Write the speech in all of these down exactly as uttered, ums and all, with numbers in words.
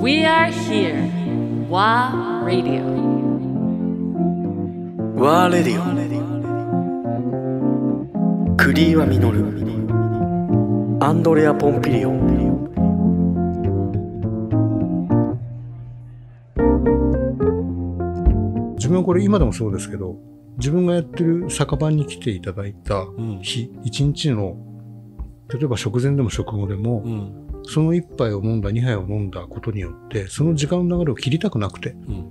We are here. WA Radio. WA Radio。クリーワミノル、アンドレア・ポンピリオン。 自分はこれ今でもそうですけど、自分がやってる酒場に来ていただいた日、うん、一日の例えば食前でも食後でも、うん、その一杯を飲んだ二杯を飲んだことによってその時間の流れを切りたくなくて、うんうん、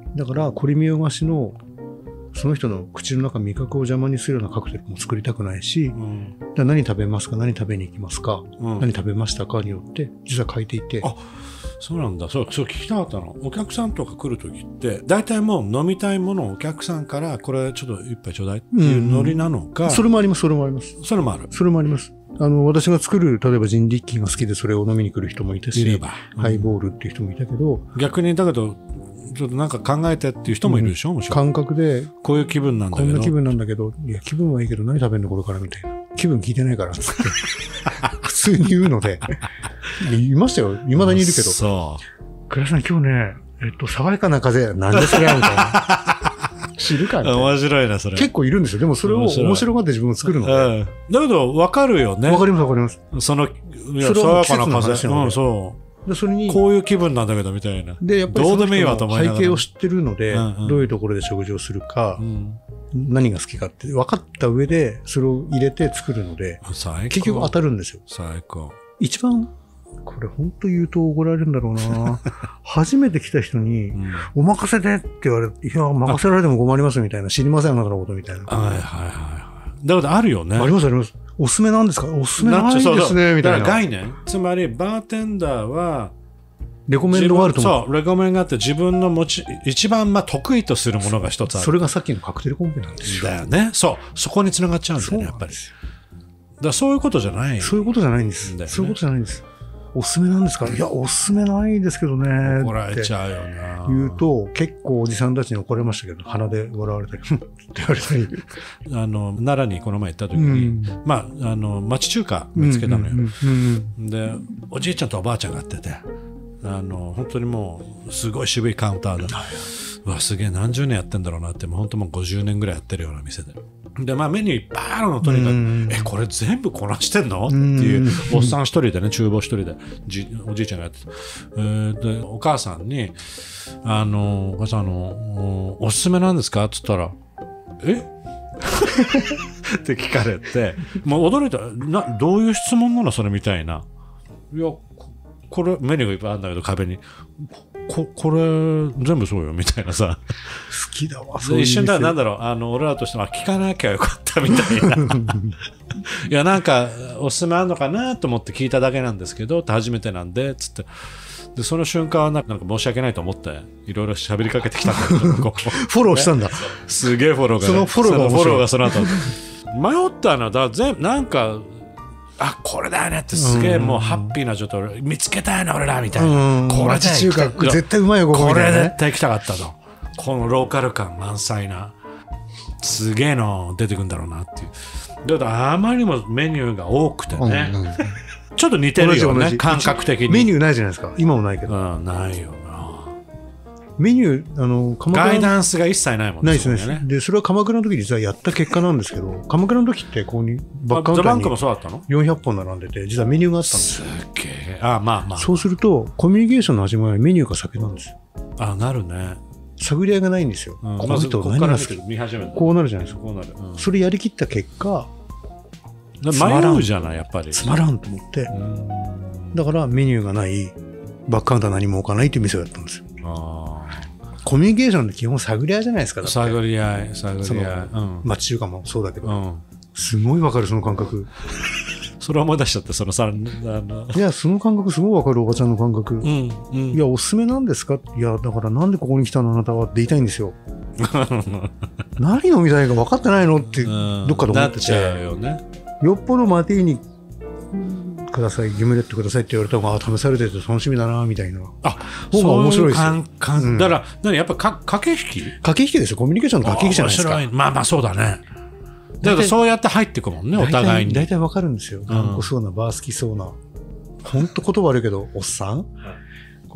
だからコリミヨガシのその人の口の中味覚を邪魔にするようなカクテルも作りたくないし、うん、だ何食べますか、何食べに行きますか、うん、何食べましたかによって実は変えていて。 あ、そうなんだ。そう、そう聞きたかったの。お客さんとか来るときって大体もう飲みたいものをお客さんからこれちょっと一杯ちょうだいっていうノリなのか、うんうん、 それもあります。それもあります。 それもある。 それもあります。あの私が作る例えばジンリッキーが好きでそれを飲みに来る人もいたし、うん、ハイボールっていう人もいたけど、 逆にだけどちょっとなんか考えてっていう人もいるでしょ、うん、もちろん。 感覚でこういう気分なんだけど、 こんな気分なんだけど、いや気分はいいけど何食べるのこれからみたいな、気分聞いてないからって普通に言うのでいましたよ、未だにいるけど、そう倉さん今日ね、えっと爽やかな風なんでそれみたいな知るかみたいな。面白いなそれ。 結構いるんですよ。でもそれを面白がって自分を作るので、うん、 だけど分かるよね。 分かります分かります。 その爽やかな風、うん、そうでそれにこういう気分なんだけどみたいな。 でやっぱりその人の背景を知ってるので、 うんうん、 どういうところで食事をするか、うん、何が好きかって分かった上でそれを入れて作るので、結局当たるんですよ。 最高。 一番これ本当言うと怒られるんだろうな初めて来た人に、うん、お任せでって言われて、いや任せられても困りますみたいな、知りませんあなたのことみたいな。 はいはいはい。だからあるよね。 ありますあります。おすすめなんですか、おすすめないですねみたいな。 だから概念、つまりバーテンダーはレコメンドがあると思う。 そう、レコメンドがあって自分の持ち一番まあ得意とするものが一つある。 それがさっきのカクテルコンペなんですよ。 だよね。そう、そこに繋がっちゃうんだよねやっぱり。だからそういうことじゃない。 そういうことじゃないんです。ね、そういうことじゃないんです。おすすめなんですか、いやおすすめないですけどね怒られちゃうよな言うと結構おじさんたちに怒られましたけど、鼻で笑われたりって言われたりあの奈良にこの前行った時に、うん、まああの町中華見つけたのよ、うんうんうん、でおじいちゃんとおばあちゃんがやってて、あの本当にもうすごい渋いカウンターで、うわすげえ何十年やってんだろうなって、もう本当もうごじゅうねんぐらいやってるような店で、でまあメニューいっぱいあるのとにかく、えこれ全部こなしてんのっていうおっさん一人でね、厨房一人でじおじいちゃんがやってて、えー、でお母さんにあのお母さんあの お, おすすめなんですかって言ったらえって聞かれて、もう驚いた。などういう質問なのそれみたいな。いやこれメニューがいっぱいあるんだけど壁にこ, これ全部そうよみたいなさ、 好きだわ。そういう一瞬だなんだろう、あの俺らとしては聞かなきゃよかったみたいないやなんかおすすめあるのかなと思って聞いただけなんですけどって初めてなんでつって、でその瞬間はなんか申し訳ないと思っていろいろ喋りかけてきたんだけどフォローしたんだ。 すげえフォローが、ね、 そのフォローがフォローがその後迷ったのだ全なんかあこれだよねってすげえもうハッピーな状態見つけたよね俺らみたいな、 これ町中華絶対うまいよここみたいな、ね、 これ絶対行きたかったと、このローカル感満載なすげえの出てくるんだろうなっていう。だからあまりにもメニューが多くてね、うんうん、ちょっと似てるよね感覚的に。 メニューないじゃないですか今もないけど、 うん、ないよなメニュー。あの鎌倉ガイダンスが一切ないもんね。 ないですね。でそれは鎌倉の時実はやった結果なんですけど、鎌倉の時ってここにバックカウンターにザバンクもそうだったのよんひゃっぽん並んでて実はメニューがあったんですよ。すげえ。あまあまあ。 そうするとコミュニケーションの始まりはメニューか酒なんですよ。 あなるね。 探り合いがないんですよ、うん、この人何が好き、こうなるじゃないですか。こうなる、うん、それやりきった結果迷うじゃないやっぱりつまらんと思って、だからメニューがないバックカウンター何も置かないという店をやったんですよ。あコミュニケーションって基本探り合いじゃないですか。だって探り合い探り合い、うん、 町中華もそうだけど、うん、すごいわかるその感覚それ思い出しちゃってそのさあのいやその感覚すごいわかるおばちゃんの感覚、うんうん、いやおすすめなんですか、いやだからなんでここに来たのあなたはって言いたいんですよ何飲みたいか分かってないのってどっかで思ってて、うん、なっちゃうよね。よっぽどマティーニくださいギムレットくださいって言われた方が試されてて楽しみだなみたいな。あ方が面白いですよ。そういう感覚、うん、だから何やっぱか駆け引き駆け引きですよ。コミュニケーションの駆け引きじゃないですか。 まあまあそうだね。だからそうやって入っていくもんねお互いに。 大体わかるんですよ。頑固そうなバー好きそうな本当言葉悪いけどおっさん、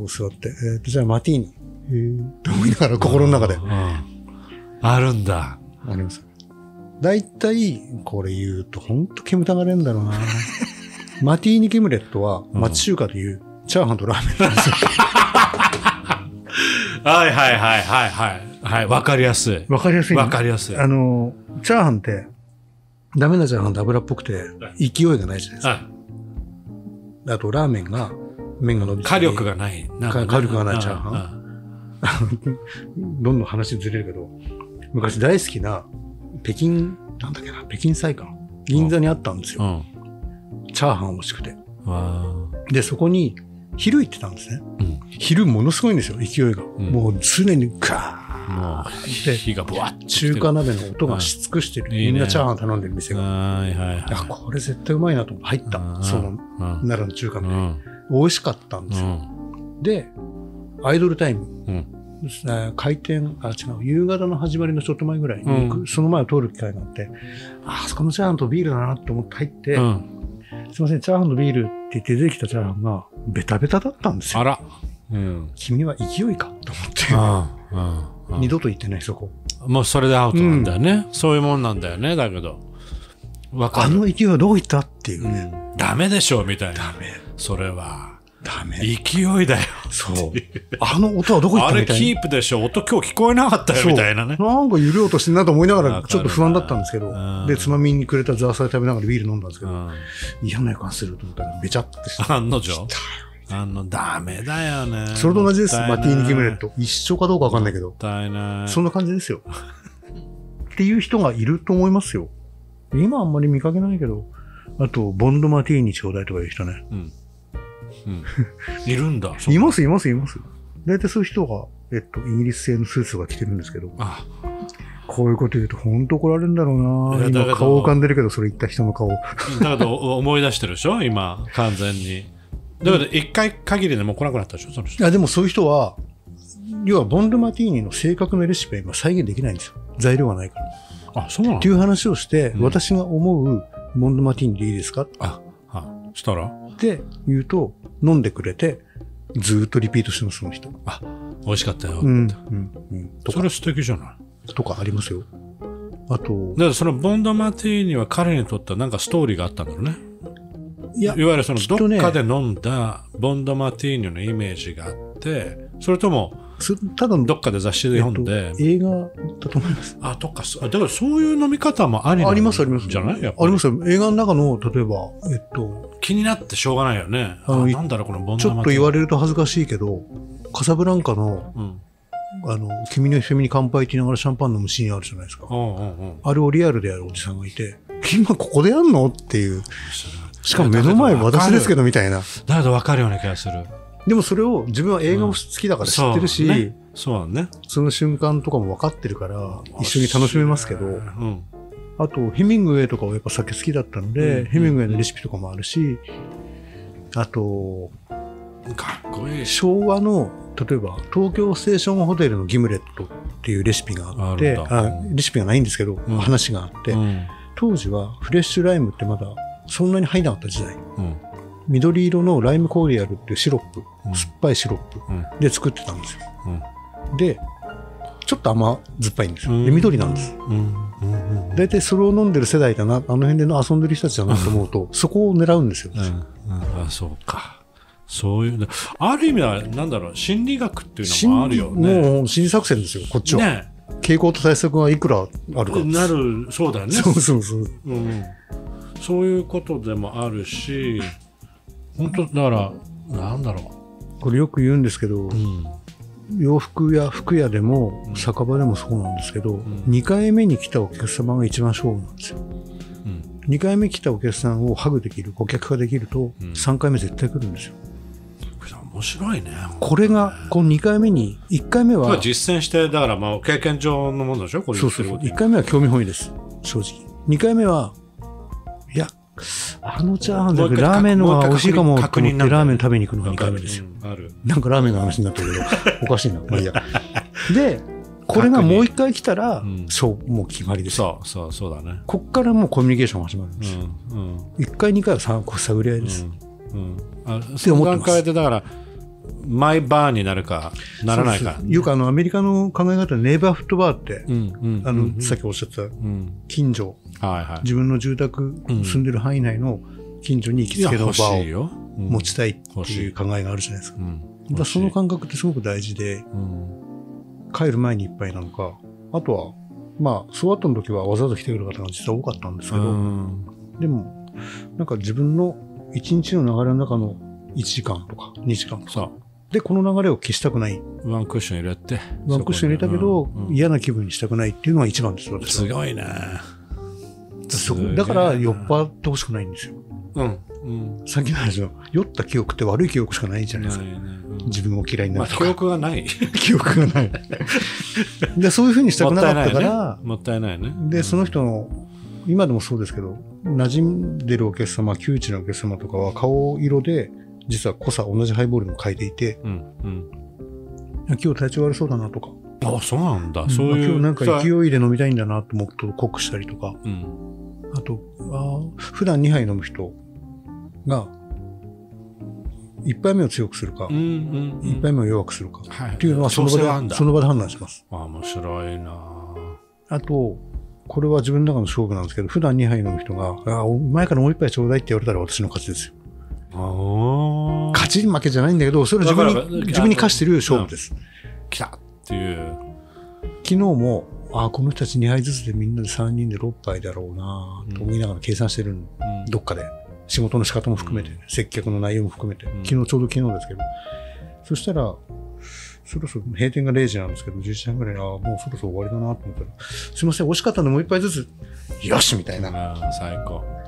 こう座って、えーと、じゃあマティーニ。えーと思いながら心の中で。 うん、あるんだ。 あります。だいたい、これ言うとほんと煙たがれんだろうな。マティーニキムレットは町中華でいうチャーハンとラーメンなんですよ。 はいはいはいはいはい。はい、わかりやすい。 わかりやすい、ね。 わかりやすい。 あの、チャーハンって、ダメなチャーハンって油っぽくて、勢いがないじゃないですか。はい、あと、ラーメンが、麺が伸びて。 火力がない。 火力がないチャーハン。どんどん話ずれるけど、昔大好きな、北京、なんだっけな、北京菜館。銀座にあったんですよ。うん、チャーハン欲しくて。で、そこに、昼行ってたんですね。うん、昼ものすごいんですよ、勢いが。うん、もう常にガーッて、火がブワッ中華鍋の音がし尽くしてる。みんなチャーハン頼んでる店が。はいはいはい、あ、これ絶対うまいなと思って入った。その、奈良の中華鍋、うん。美味しかったんですよ。うん、で、アイドルタイム。うん、開店、あ、違う、夕方の始まりのちょっと前ぐらいに、うん、その前を通る機会があって、あ、そこのチャーハンとビールだなと思って入って、うん、すいません、チャーハンとビールって言って出てきたチャーハンがベタベタだったんですよ。あら。うん、君は勢いかと思って。ああああ二度と行ってない、そこ。もうそれでアウトなんだよね。うん、そういうもんなんだよね、だけど。わかる。あの勢いはどういったっていうね。うん、ダメでしょ、みたいな。ダメ。それは。ダメ。勢いだよ。そう。あの音はどこ行ったみたいな。あれキープでしょ。音今日聞こえなかったよみたいなね。なんか揺れようとしてんなと思いながらちょっと不安だったんですけど。で、つまみにくれたザーサイ食べながらビール飲んだんですけど、嫌な予感すると思ったらべちゃってして。案の定あの、ダメだよね。それと同じです。マティーニキムレット。一緒かどうかわかんないけど。そんな感じですよ。っていう人がいると思いますよ。今あんまり見かけないけど。あと、ボンドマティーニちょうだいとかいう人ね。うんうん、いるんだ。います、います、います。大体そういう人が、えっと、イギリス製のスーツが着てるんですけど、あこういうこと言うと本当怒られるんだろうな。今顔浮かんでるけど、それ言った人の顔。だけど思い出してるでしょ今、完全に。だから一回限りでもう来なくなったでしょその人。いや、でもそういう人は、要はボンドマティーニの正確なレシピは今再現できないんですよ。材料がないから。あ、そうなのっていう話をして、うん、私が思うボンドマティーニでいいですかあ、はしたらって言うと、飲んでくれて、ずーっとリピートしてます、その人。あ、美味しかったよ。うん、うん、うん。それ素敵じゃないとかありますよ。あと。だからそのボンドマティーニは彼にとってはなんかストーリーがあったんだろうね。いや、いわゆるそのどっかで飲んだボンドマティーニのイメージがあって、それとも、ただどっかで雑誌で読んで、えっと、映画だと思います。あ、とか、だからそういう飲み方もありなんじゃない？あります、あります。じゃない？ありますよ。映画の中の、例えば、えっと、気になってしょうがないよね。あの、なんだろう、このボンドマティーニ。ちょっと言われると恥ずかしいけど、カサブランカの、うん、あの、君の瞳に乾杯って言いながらシャンパン飲むシーンあるじゃないですか。うんうんうん、あれをリアルでやるおじさんがいて、今ここでやんのっていう。しかも目の前私ですけどみたいな。だけど分かるような気がする。でもそれを自分は映画も好きだから知ってるし、うん、そうね、そうね。その瞬間とかも分かってるから一緒に楽しめますけど、うん、あとヘミングウェイとかはやっぱ酒好きだったので、うん、ヘミングウェイのレシピとかもあるし、あと、かっこいい。昭和の、例えば東京ステーションホテルのギムレットっていうレシピがあって、ああレシピがないんですけど、うん、話があって、うん、当時はフレッシュライムってまだそんなに入らなかった時代。うん緑色のライムコリアルっていうシロップ、うん、酸っぱいシロップで作ってたんですよ。うん、で、ちょっと甘酸っぱいんですよ。で、緑なんです。だいたいそれを飲んでる世代だな、あの辺での遊んでる人たちだなと思うと、そこを狙うんですよ。うんうん、あ、そうか。そういう、ある意味は、なんだろう、心理学っていうのもあるよね。もう心理作戦ですよ、こっちは。ね、傾向と対策がいくらあるか。なる、そうだよね。そうそうそう。うん、そういうことでもあるし、本当だからなんだろうこれよく言うんですけど、うん、洋服や服屋でも、うん、酒場でもそうなんですけど、うん、にかいめに来たお客様が一番勝負なんですよ、うん、にかいめ来たお客さんをハグできる顧客ができると、うん、さんかいめ絶対来るんですよ。面白いね。これがこのにかいめにいっかいめは実践してだからまあ経験上のものでしょこれ。そうそうそう。いっかいめは興味本位です正直。にかいめはいやあのチャーハンだけラーメンの方が美味しいかもと思ってラーメン食べに行くのがにかいめですよ。うん、あるなんかラーメンの話になってるけどおかしいな。まあいいや。でこれがもう一回来たら、うん、そうもう決まりです。そうそうそうだね。こっからもうコミュニケーションが始まるんですよ。うんうん、いっかいにかいは探り合いです。うんうん、あその段階でだからマイバーになるかならないか。 よくあのアメリカの考え方でネイバーフットバーって、 うんうん、 あの、 うん、 さっきおっしゃったうん近所、 はいはい、 自分の住宅、住んでる範囲内の近所に行きつけのバーを持ちたいっていう考えがあるじゃないですか。うん、だからその感覚ってすごく大事で、うん、帰る前に一杯なのか、あとはまあソワットの時はわざわざ来てくる方が実は多かったんですけど、うん、でもなんか自分の一日の流れの中のいちじかんとかにじかんとかでこの流れを消したくない。 ワンクッション入れてワンクッション入れたけど、うんうん、嫌な気分にしたくないっていうのが一番ですよ。 すごいね。 だから酔っ払ってほしくないんですよ。 うんうん、 さっきの話の酔った記憶って悪い記憶しかないじゃないですか。ないね、うん、自分を嫌いになるとか、 まあ、記憶がない記憶がないでそういうふうにしたくなかったからもったいないね。 でその人の今でもそうですけど馴染んでるお客様旧知のお客様とかは顔色で実は濃さ同じハイボールも変えていて、うんうん、今日体調悪そうだなとか、 あそうなんだ、うん、そういう今日なんか勢いで飲みたいんだなともっと濃くしたりとか、うん、あとあ普段にはい飲む人がいっぱいめを強くするか、うんうんうん、いっぱいめを弱くするか、はい、っていうのはその場でその場で判断します。 あ面白いな。 あとこれは自分の中の勝負なんですけど、普段にはい飲む人があ前からもう一杯ちょうだいって言われたら私の勝ちですよ。あ勝ち負けじゃないんだけど、それは自分に自分に課してる勝負です。 来たっていう。 昨日もあこの人たちにはいずつでみんなでさんにんでろっぱいだろうなと思いながら計算してる、うん、どっかで。仕事の仕方も含めて、うん、接客の内容も含めて、うん、昨日ちょうど昨日ですけど、そしたら、そろそろ閉店がれいじなんですけど、じゅういちじはんぐらいに、あもうそろそろ終わりだなと思ったら、すいません、美味しかったんでもう一杯ずつ、よしみたいな。 最高。